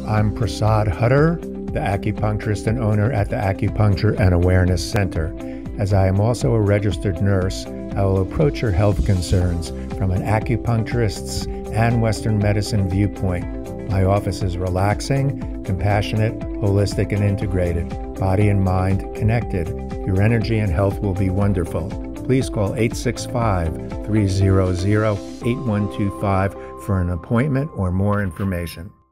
I'm Prasad Hutter, the acupuncturist and owner at the Acupuncture and Awareness Center. As I am also a registered nurse, I will approach your health concerns from an acupuncturist's and Western medicine viewpoint. My office is relaxing, compassionate, holistic, and integrated. Body and mind connected. Your energy and health will be wonderful. Please call 865-300-8125 for an appointment or more information.